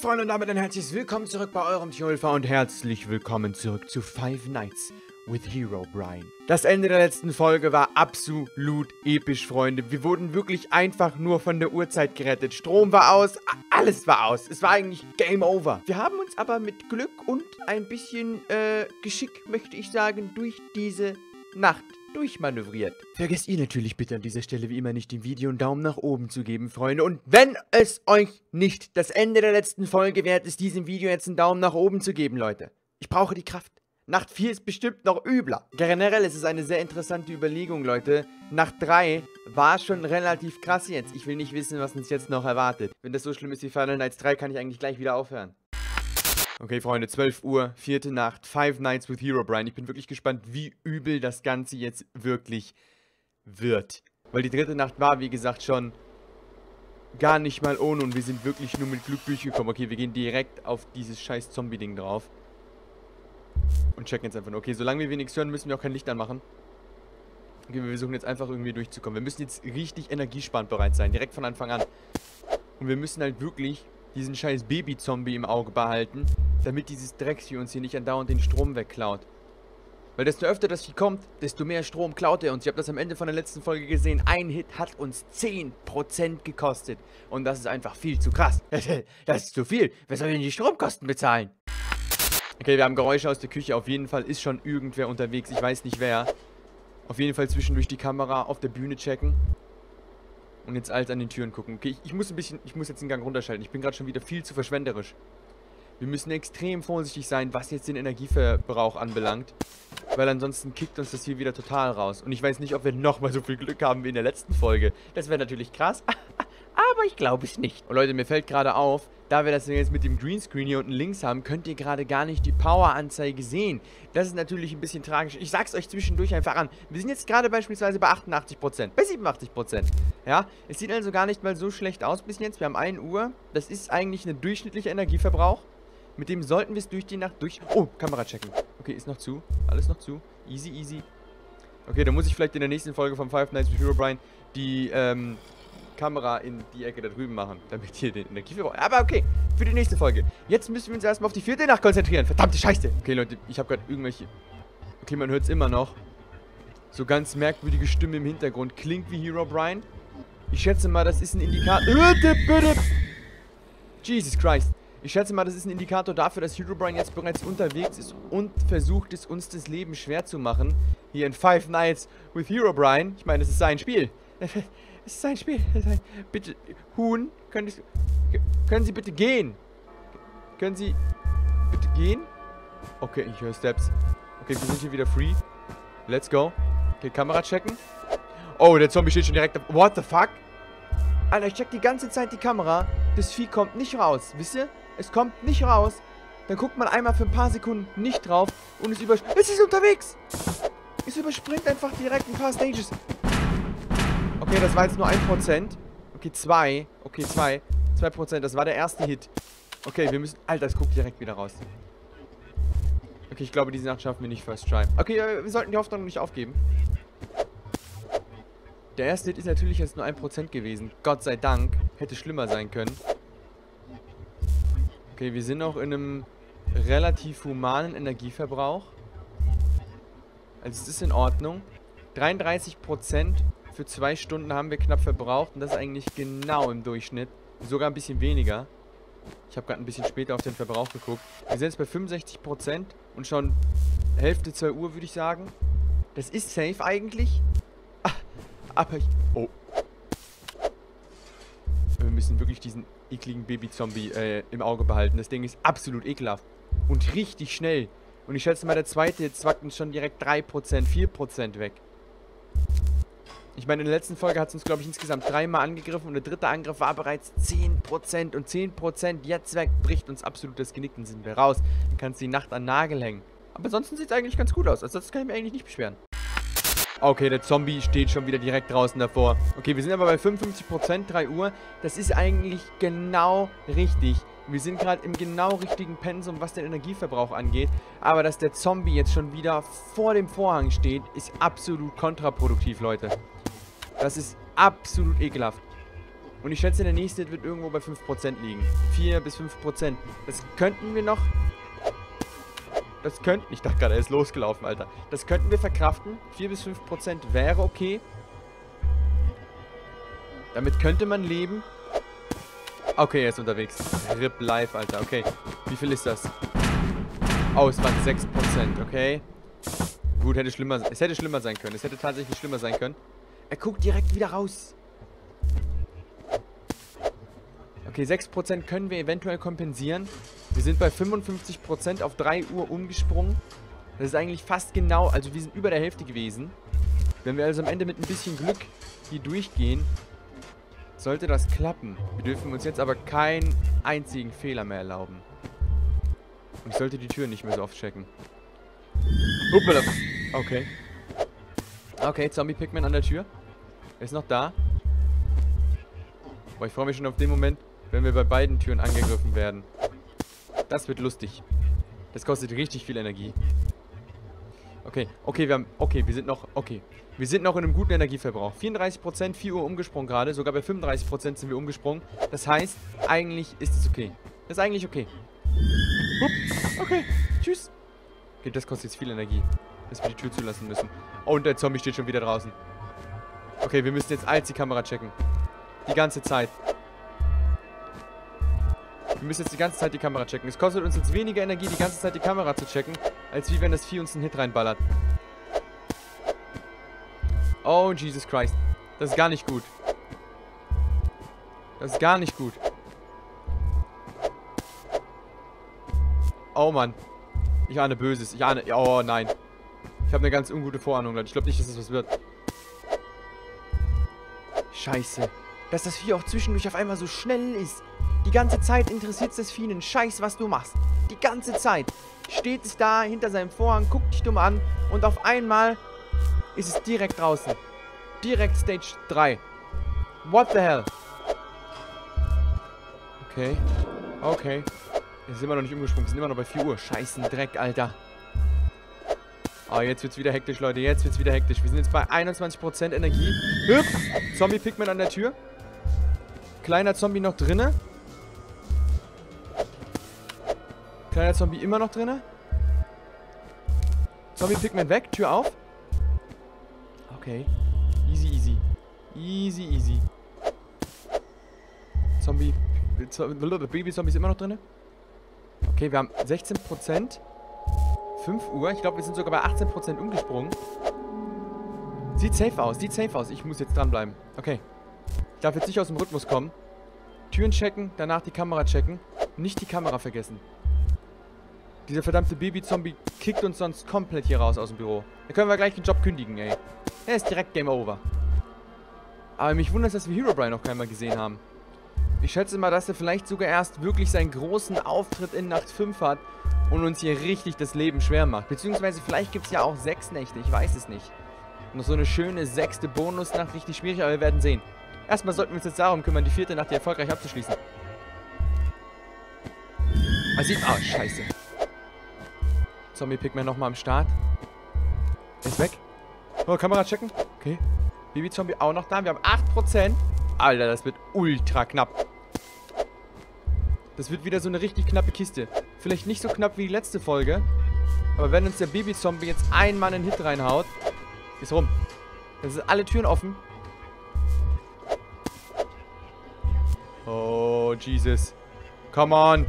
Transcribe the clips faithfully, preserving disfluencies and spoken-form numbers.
Freunde und damit ein herzliches Willkommen zurück bei eurem Tjolfer und herzlich willkommen zurück zu Five Nights with Herobrine. Das Ende der letzten Folge war absolut episch, Freunde. Wir wurden wirklich einfach nur von der Uhrzeit gerettet. Strom war aus, alles war aus. Es war eigentlich Game Over. Wir haben uns aber mit Glück und ein bisschen äh, Geschick, möchte ich sagen, durch diese Nacht durchmanövriert. Vergesst ihr natürlich bitte an dieser Stelle wie immer nicht dem Video einen Daumen nach oben zu geben, Freunde. Und wenn es euch nicht das Ende der letzten Folge wert ist, diesem Video jetzt einen Daumen nach oben zu geben, Leute. Ich brauche die Kraft. Nacht vier ist bestimmt noch übler. Generell ist es eine sehr interessante Überlegung, Leute. Nacht drei war schon relativ krass jetzt. Ich will nicht wissen, was uns jetzt noch erwartet. Wenn das so schlimm ist wie Final Nights drei, kann ich eigentlich gleich wieder aufhören. Okay, Freunde, zwölf Uhr, vierte Nacht, Five Nights with Herobrine. Ich bin wirklich gespannt, wie übel das Ganze jetzt wirklich wird. Weil die dritte Nacht war, wie gesagt, schon gar nicht mal ohne und wir sind wirklich nur mit Glück durchgekommen. Okay, wir gehen direkt auf dieses scheiß Zombie-Ding drauf. Und checken jetzt einfach nur. Okay, solange wir nichts hören, müssen wir auch kein Licht anmachen. Okay, wir versuchen jetzt einfach irgendwie durchzukommen. Wir müssen jetzt richtig energiesparend bereit sein, direkt von Anfang an. Und wir müssen halt wirklich diesen scheiß Baby-Zombie im Auge behalten, damit dieses Drecksvieh uns hier nicht andauernd den Strom wegklaut. Weil desto öfter das Vieh kommt, desto mehr Strom klaut er uns. Ich habe das am Ende von der letzten Folge gesehen. Ein Hit hat uns zehn Prozent gekostet. Und das ist einfach viel zu krass. Das ist zu viel. Wer soll denn die Stromkosten bezahlen? Okay, wir haben Geräusche aus der Küche. Auf jeden Fall ist schon irgendwer unterwegs. Ich weiß nicht wer. Auf jeden Fall zwischendurch die Kamera auf der Bühne checken. Und jetzt alles an den Türen gucken. Okay, ich, ich muss ein bisschen, ich muss jetzt den Gang runterschalten. Ich bin gerade schon wieder viel zu verschwenderisch. Wir müssen extrem vorsichtig sein, was jetzt den Energieverbrauch anbelangt. Weil ansonsten kickt uns das hier wieder total raus. Und ich weiß nicht, ob wir nochmal so viel Glück haben wie in der letzten Folge. Das wäre natürlich krass. Aber ich glaube es nicht. Und Leute, mir fällt gerade auf, da wir das jetzt mit dem Greenscreen hier unten links haben, könnt ihr gerade gar nicht die Power-Anzeige sehen. Das ist natürlich ein bisschen tragisch. Ich sag's euch zwischendurch einfach an. Wir sind jetzt gerade beispielsweise bei achtundachtzig Prozent, bei siebenundachtzig Prozent. Ja, es sieht also gar nicht mal so schlecht aus bis jetzt. Wir haben ein Uhr. Das ist eigentlich ein durchschnittlicher Energieverbrauch. Mit dem sollten wir es durch die Nacht durch... Oh, Kamera checken. Okay, ist noch zu. Alles noch zu. Easy, easy. Okay, dann muss ich vielleicht in der nächsten Folge von Five Nights with Herobrine die, ähm... Kamera in die Ecke da drüben machen, damit hier den Energieverbrauch... Aber okay, für die nächste Folge. Jetzt müssen wir uns erstmal auf die vierte Nacht konzentrieren. Verdammte Scheiße. Okay, Leute, ich habe gerade irgendwelche... Okay, man hört es immer noch. So ganz merkwürdige Stimme im Hintergrund. Klingt wie Herobrine. Ich schätze mal, das ist ein Indikator... Jesus Christ. Ich schätze mal, das ist ein Indikator dafür, dass Herobrine jetzt bereits unterwegs ist und versucht es, uns das Leben schwer zu machen. Hier in Five Nights with Herobrine. Ich meine, es ist sein Spiel. Es ist ein Spiel. Bitte, Huhn, können Sie, können Sie bitte gehen? Können Sie bitte gehen? Okay, ich höre Steps. Okay, wir sind hier wieder free. Let's go. Okay, Kamera checken. Oh, der Zombie steht schon direkt ab. What the fuck? Alter, ich check die ganze Zeit die Kamera. Das Vieh kommt nicht raus. Wisst ihr? Es kommt nicht raus. Dann guckt man einmal für ein paar Sekunden nicht drauf und es überspringt. Es ist unterwegs. Es überspringt einfach direkt ein paar Stages. Okay, das war jetzt nur ein Prozent. Okay, zwei. Okay, zwei. zwei Prozent, das war der erste Hit. Okay, wir müssen... Alter, es guckt direkt wieder raus. Okay, ich glaube, diese Nacht schaffen wir nicht First Try. Okay, wir sollten die Hoffnung nicht aufgeben. Der erste Hit ist natürlich jetzt nur ein Prozent gewesen. Gott sei Dank. Hätte schlimmer sein können. Okay, wir sind noch in einem relativ humanen Energieverbrauch. Also es ist in Ordnung. dreiunddreißig Prozent für zwei Stunden haben wir knapp verbraucht. Und das ist eigentlich genau im Durchschnitt. Sogar ein bisschen weniger. Ich habe gerade ein bisschen später auf den Verbrauch geguckt. Wir sind jetzt bei fünfundsechzig Prozent. Und schon Hälfte zwei Uhr, würde ich sagen. Das ist safe eigentlich. Ah, aber ich... Oh. Wir müssen wirklich diesen ekligen Baby-Zombie äh, im Auge behalten. Das Ding ist absolut ekelhaft. Und richtig schnell. Und ich schätze mal, der zweite jetzt zwackt uns schon direkt drei Prozent, vier Prozent weg. Ich meine, in der letzten Folge hat es uns, glaube ich, insgesamt dreimal angegriffen. Und der dritte Angriff war bereits zehn Prozent. Und zehn Prozent jetzt weg bricht uns absolut das Genick. Dann sind wir raus. Dann kannst du die Nacht an den Nagel hängen. Aber ansonsten sieht es eigentlich ganz gut aus. Also das kann ich mir eigentlich nicht beschweren. Okay, der Zombie steht schon wieder direkt draußen davor. Okay, wir sind aber bei fünfundfünfzig Prozent, drei Uhr. Das ist eigentlich genau richtig. Wir sind gerade im genau richtigen Pensum, was den Energieverbrauch angeht. Aber dass der Zombie jetzt schon wieder vor dem Vorhang steht, ist absolut kontraproduktiv, Leute. Das ist absolut ekelhaft. Und ich schätze, der nächste wird irgendwo bei fünf Prozent liegen. vier bis fünf Prozent. Das könnten wir noch... Das könnten... Ich dachte gerade, er ist losgelaufen, Alter. Das könnten wir verkraften. vier bis fünf Prozent wäre okay. Damit könnte man leben. Okay, er ist unterwegs. R I P live, Alter. Okay. Wie viel ist das? Oh, es waren sechs Prozent. Okay. Gut, hätte schlimmer... Es hätte schlimmer sein können. Es hätte tatsächlich schlimmer sein können. Er guckt direkt wieder raus. Okay, sechs Prozent können wir eventuell kompensieren. Wir sind bei fünfundfünfzig Prozent auf drei Uhr umgesprungen. Das ist eigentlich fast genau... Also wir sind über der Hälfte gewesen. Wenn wir also am Ende mit ein bisschen Glück hier durchgehen, sollte das klappen. Wir dürfen uns jetzt aber keinen einzigen Fehler mehr erlauben. Und ich sollte die Tür nicht mehr so oft checken. Uppala. Okay. Okay, Zombie-Pigman an der Tür. Er ist noch da. Boah, ich freue mich schon auf den Moment, wenn wir bei beiden Türen angegriffen werden. Das wird lustig. Das kostet richtig viel Energie. Okay, okay, wir haben... Okay, wir sind noch... Okay. Wir sind noch in einem guten Energieverbrauch. vierunddreißig Prozent, vier Uhr umgesprungen gerade. Sogar bei fünfunddreißig Prozent sind wir umgesprungen. Das heißt, eigentlich ist es okay. Das ist eigentlich okay. Hup. Okay, tschüss. Okay, das kostet jetzt viel Energie, dass wir die Tür zulassen müssen. Oh, und der Zombie steht schon wieder draußen. Okay, wir müssen jetzt als die Kamera checken. Die ganze Zeit. Wir müssen jetzt die ganze Zeit die Kamera checken. Es kostet uns jetzt weniger Energie, die ganze Zeit die Kamera zu checken, als wie wenn das Vieh uns einen Hit reinballert. Oh, Jesus Christ. Das ist gar nicht gut. Das ist gar nicht gut. Oh, Mann. Ich ahne Böses. Ich ahne... Oh, nein. Ich habe eine ganz ungute Vorahnung, Leute. Ich glaube nicht, dass das was wird. Scheiße. Dass das Vieh auch zwischendurch auf einmal so schnell ist. Die ganze Zeit interessiert es das Vieh einen Scheiß, was du machst. Die ganze Zeit. Steht es da hinter seinem Vorhang, guckt dich dumm an und auf einmal ist es direkt draußen. Direkt Stage drei. What the hell? Okay. Okay. Jetzt sind wir noch nicht umgesprungen. Wir sind immer noch bei vier Uhr. Scheißen Dreck, Alter. Oh, jetzt wird's wieder hektisch, Leute. Jetzt wird's wieder hektisch. Wir sind jetzt bei einundzwanzig Prozent Energie. Hüp. Zombie-Pigman an der Tür. Kleiner Zombie noch drinne. Kleiner Zombie immer noch drinne. Zombie-Pigman weg. Tür auf. Okay. Easy, easy. Easy, easy. Zombie... Baby-Zombie ist immer noch drinne. Okay, wir haben sechzehn Prozent. fünf Uhr. Ich glaube, wir sind sogar bei achtzehn Prozent umgesprungen. Sieht safe aus. Sieht safe aus. Ich muss jetzt dranbleiben. Okay. Ich darf jetzt nicht aus dem Rhythmus kommen. Türen checken, danach die Kamera checken. Nicht die Kamera vergessen. Dieser verdammte Baby-Zombie kickt uns sonst komplett hier raus aus dem Büro. Da können wir gleich den Job kündigen, ey. Er ist direkt Game Over. Aber mich wundert es, dass wir Herobrine noch keinmal gesehen haben. Ich schätze mal, dass er vielleicht sogar erst wirklich seinen großen Auftritt in Nacht fünf hat und uns hier richtig das Leben schwer macht. Beziehungsweise vielleicht gibt es ja auch sechs Nächte, ich weiß es nicht. Noch so eine schöne sechste Bonusnacht, richtig schwierig, aber wir werden sehen. Erstmal sollten wir uns jetzt darum kümmern, die vierte Nacht hier erfolgreich abzuschließen. Man sieht... Ah, oh, scheiße. Zombie-Pigman nochmal am Start. Er ist weg. Oh, Kamera checken. Okay. Baby-Zombie auch noch da. Wir haben acht Prozent. Alter, das wird ultra knapp. Das wird wieder so eine richtig knappe Kiste. Vielleicht nicht so knapp wie die letzte Folge. Aber wenn uns der Baby-Zombie jetzt einmal einen Hit reinhaut, ist rum. Dann sind alle Türen offen. Oh, Jesus. Come on.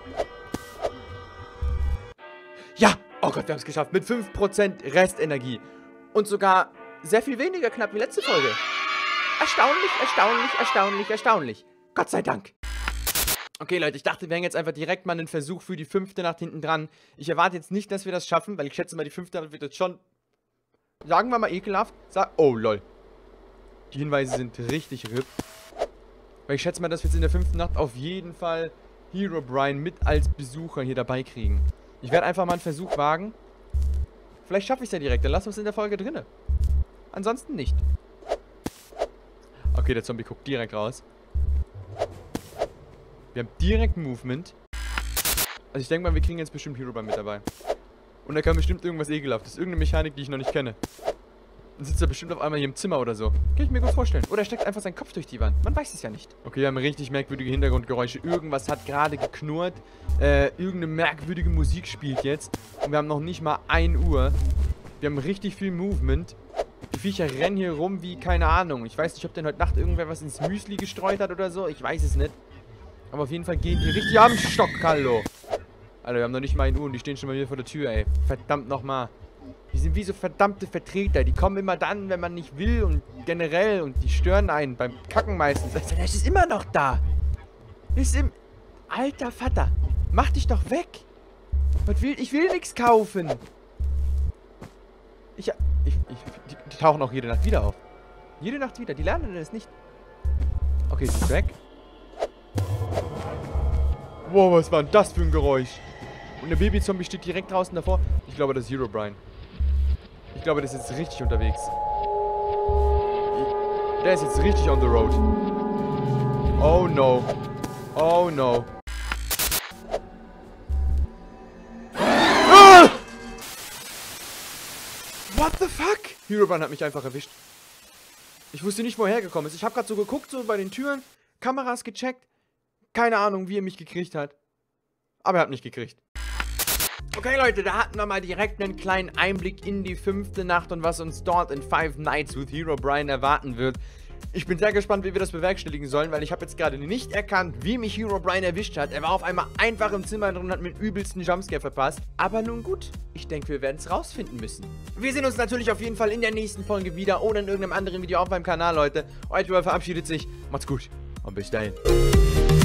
Ja! Oh Gott, wir haben es geschafft. Mit fünf Prozent Restenergie. Und sogar sehr viel weniger knapp wie letzte Folge. Erstaunlich, erstaunlich, erstaunlich, erstaunlich. Gott sei Dank. Okay, Leute, ich dachte, wir hängen jetzt einfach direkt mal einen Versuch für die fünfte Nacht hinten dran. Ich erwarte jetzt nicht, dass wir das schaffen, weil ich schätze mal, die fünfte Nacht wird jetzt schon, sagen wir mal, ekelhaft. Sag oh, lol. Die Hinweise sind richtig ripp. Weil ich schätze mal, dass wir jetzt in der fünften Nacht auf jeden Fall Herobrine mit als Besucher hier dabei kriegen. Ich werde einfach mal einen Versuch wagen. Vielleicht schaffe ich es ja direkt, dann lassen wir es in der Folge drinne. Ansonsten nicht. Okay, der Zombie guckt direkt raus. Wir haben direkt Movement. Also ich denke mal, wir kriegen jetzt bestimmt Herobrine mit dabei. Und da kann bestimmt irgendwas Ekelhaftes. Irgendeine Mechanik, die ich noch nicht kenne. Dann sitzt er bestimmt auf einmal hier im Zimmer oder so. Kann ich mir gut vorstellen. Oder er steckt einfach seinen Kopf durch die Wand. Man weiß es ja nicht. Okay, wir haben richtig merkwürdige Hintergrundgeräusche. Irgendwas hat gerade geknurrt. Äh, irgendeine merkwürdige Musik spielt jetzt. Und wir haben noch nicht mal ein Uhr. Wir haben richtig viel Movement. Die Viecher rennen hier rum wie, keine Ahnung. Ich weiß nicht, ob denn heute Nacht irgendwer was ins Müsli gestreut hat oder so. Ich weiß es nicht. Aber auf jeden Fall gehen die richtig am Stock, hallo. Alter, wir haben noch nicht mal ein Uhr und die stehen schon mal wieder vor der Tür, ey. Verdammt nochmal. Die sind wie so verdammte Vertreter. Die kommen immer dann, wenn man nicht will und generell. Und die stören einen beim Kacken meistens. Der ist immer noch da. Ist im... Alter Vater. Mach dich doch weg. Was will... Ich will nichts kaufen. Ich... ich, ich die, die tauchen auch jede Nacht wieder auf. Jede Nacht wieder. Die lernen das nicht. Okay, sie ist weg. Wow, was war denn das für ein Geräusch? Und der Babyzombie steht direkt draußen davor. Ich glaube, das ist Herobrine. Ich glaube, der ist jetzt richtig unterwegs. Der ist jetzt richtig on the road. Oh no. Oh no. Ah! What the fuck? Herobrine hat mich einfach erwischt. Ich wusste nicht, woher er gekommen ist. Ich habe gerade so geguckt, so bei den Türen, Kameras gecheckt. Keine Ahnung, wie er mich gekriegt hat. Aber er hat mich gekriegt. Okay, Leute, da hatten wir mal direkt einen kleinen Einblick in die fünfte Nacht und was uns dort in Five Nights with Herobrine erwarten wird. Ich bin sehr gespannt, wie wir das bewerkstelligen sollen, weil ich habe jetzt gerade nicht erkannt, wie mich Herobrine erwischt hat. Er war auf einmal einfach im Zimmer drin und hat mir den übelsten Jumpscare verpasst. Aber nun gut, ich denke, wir werden es rausfinden müssen. Wir sehen uns natürlich auf jeden Fall in der nächsten Folge wieder oder in irgendeinem anderen Video auf meinem Kanal, Leute. Euer verabschiedet sich. Macht's gut und bis dahin.